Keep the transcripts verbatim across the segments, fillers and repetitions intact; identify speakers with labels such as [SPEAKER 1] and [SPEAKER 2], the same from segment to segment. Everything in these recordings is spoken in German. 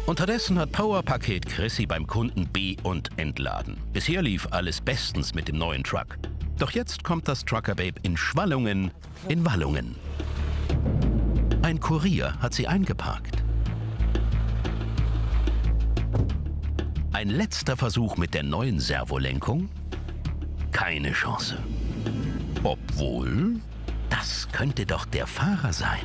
[SPEAKER 1] Unterdessen hat Powerpaket Chrissy beim Kunden be- und entladen. Bisher lief alles bestens mit dem neuen Truck. Doch jetzt kommt das Trucker-Babe in Schwallungen, in Wallungen. Ein Kurier hat sie eingeparkt. Ein letzter Versuch mit der neuen Servolenkung? Keine Chance. Obwohl, das könnte doch der Fahrer sein.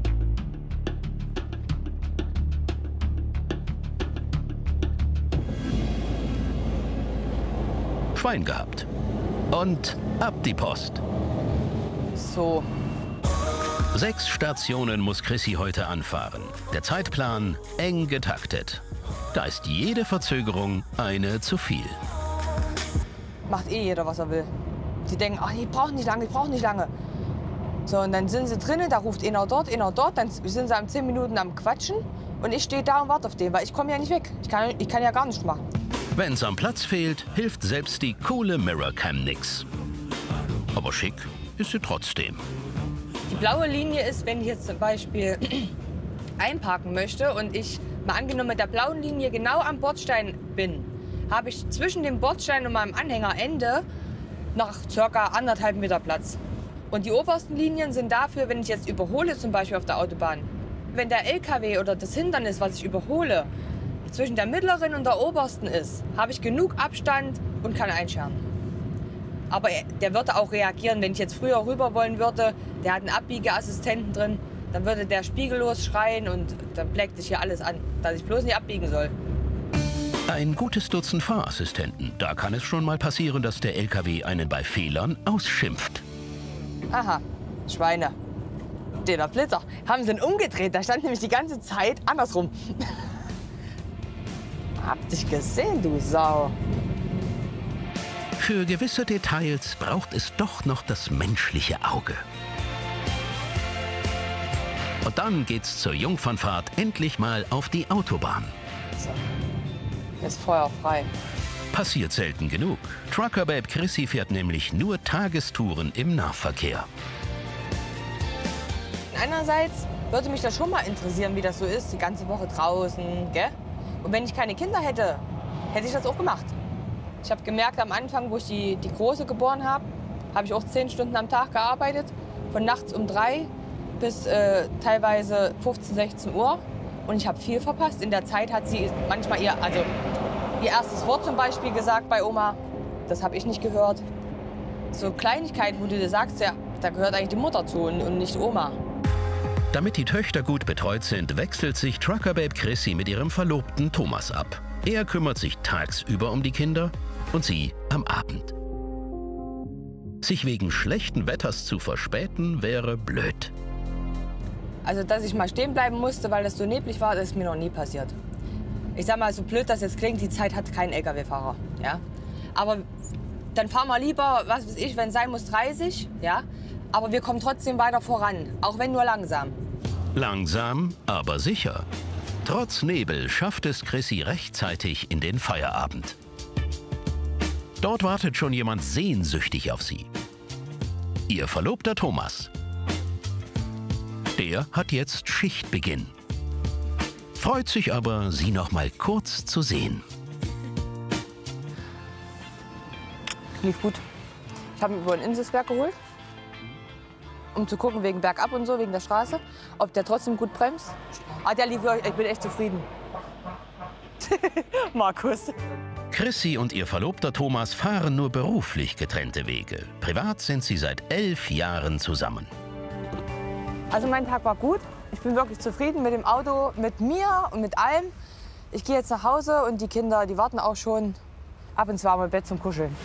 [SPEAKER 1] Schwein gehabt. Und ab die Post.
[SPEAKER 2] So.
[SPEAKER 1] Sechs Stationen muss Chrissy heute anfahren. Der Zeitplan eng getaktet. Da ist jede Verzögerung eine zu viel.
[SPEAKER 2] Macht eh jeder, was er will. Die denken, ach, die brauchen nicht lange, die brauchen nicht lange. So, und dann sind sie drinnen, da ruft einer dort, einer dort, dann sind sie am zehn Minuten am Quatschen und ich stehe da und warte auf den, weil ich komme ja nicht weg. Ich kann, ich kann ja gar nichts machen.
[SPEAKER 1] Wenn's am Platz fehlt, hilft selbst die coole Mirrorcam nix. Aber schick ist sie trotzdem.
[SPEAKER 2] Die blaue Linie ist, wenn ich jetzt zum Beispiel einparken möchte und ich mal angenommen mit der blauen Linie genau am Bordstein bin, habe ich zwischen dem Bordstein und meinem Anhängerende noch circa anderthalb Meter Platz. Und die obersten Linien sind dafür, wenn ich jetzt überhole, zum Beispiel auf der Autobahn. Wenn der L K W oder das Hindernis, was ich überhole, zwischen der mittleren und der obersten ist, habe ich genug Abstand und kann einscheren. Aber der würde auch reagieren, wenn ich jetzt früher rüber wollen würde, der hat einen Abbiegeassistenten drin, dann würde der spiegellos schreien und dann bleckt sich hier alles an, dass ich bloß nicht abbiegen soll.
[SPEAKER 1] Ein gutes Dutzend Fahrassistenten. Da kann es schon mal passieren, dass der L K W einen bei Fehlern ausschimpft.
[SPEAKER 2] Aha, Schweine. Der Blitzer. Haben sie ihn umgedreht, da stand nämlich die ganze Zeit andersrum. Hab dich gesehen, du Sau.
[SPEAKER 1] Für gewisse Details braucht es doch noch das menschliche Auge. Und dann geht's zur Jungfernfahrt endlich mal auf die Autobahn.
[SPEAKER 2] So. Jetzt Feuer frei.
[SPEAKER 1] Passiert selten genug. Trucker-Babe Chrissy fährt nämlich nur Tagestouren im Nahverkehr.
[SPEAKER 2] Einerseits würde mich das schon mal interessieren, wie das so ist, die ganze Woche draußen, gell? Und wenn ich keine Kinder hätte, hätte ich das auch gemacht. Ich habe gemerkt, am Anfang, wo ich die, die Große geboren habe, habe ich auch zehn Stunden am Tag gearbeitet. Von nachts um drei bis äh, teilweise fünfzehn, sechzehn Uhr. Und ich habe viel verpasst. In der Zeit hat sie manchmal ihr, also ihr erstes Wort zum Beispiel gesagt bei Oma. Das habe ich nicht gehört. So Kleinigkeiten, wo du dir sagst, ja, da gehört eigentlich die Mutter zu und, und nicht Oma.
[SPEAKER 1] Damit die Töchter gut betreut sind, wechselt sich Trucker-Babe Chrissy mit ihrem Verlobten Thomas ab. Er kümmert sich tagsüber um die Kinder und sie am Abend. Sich wegen schlechten Wetters zu verspäten, wäre blöd.
[SPEAKER 2] Also, dass ich mal stehen bleiben musste, weil das so neblig war, das ist mir noch nie passiert. Ich sag mal, so blöd das jetzt klingt, die Zeit hat kein L K W-Fahrer. Ja? Aber dann fahren wir lieber, was weiß ich, wenn es sein muss, dreißig. Ja? Aber wir kommen trotzdem weiter voran, auch wenn nur langsam.
[SPEAKER 1] Langsam, aber sicher. Trotz Nebel schafft es Chrissy rechtzeitig in den Feierabend. Dort wartet schon jemand sehnsüchtig auf sie. Ihr Verlobter Thomas. Der hat jetzt Schichtbeginn. Freut sich aber, sie noch mal kurz zu sehen.
[SPEAKER 2] Lief gut. Ich habe ihn über ein Inselsberg geholt, um zu gucken, wegen Bergab und so, wegen der Straße, ob der trotzdem gut bremst. Ah, der lief, ich bin echt zufrieden. Markus.
[SPEAKER 1] Chrissy und ihr Verlobter Thomas fahren nur beruflich getrennte Wege. Privat sind sie seit elf Jahren zusammen.
[SPEAKER 2] Also mein Tag war gut. Ich bin wirklich zufrieden mit dem Auto, mit mir und mit allem. Ich gehe jetzt nach Hause und die Kinder, die warten auch schon ab ins warme Bett zum Kuscheln.